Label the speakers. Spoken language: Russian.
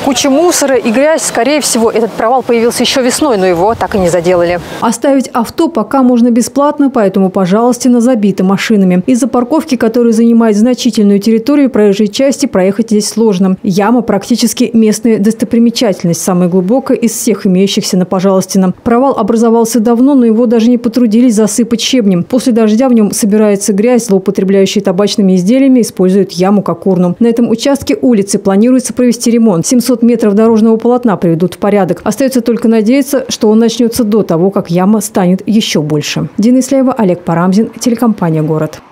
Speaker 1: куча мусора и грязь. Скорее всего, этот провал появился еще весной, но его так и не заделали. Оставить авто пока можно бесплатно, поэтому, пожалуйста, забито машинами. Из-за парковки, которая занимает значительную территорию проезжей части, проехать здесь сложно. Яма практически местная достопримечательность, самая глубокая из всех имеющихся на Пожалостино. Провал образовался давно, но его даже не потрудились засыпать щебнем. После дождя в нем собирается грязь, злоупотребляющие табачными изделиями используют яму как урну. На этом участке улицы планируется провести ремонт. 700 метров дорожного полотна приведут в порядок. Остается только надеяться, что он начнется до того, как яма станет еще больше. Дина Исляева, Олег Парамзин, телекомпания «Город».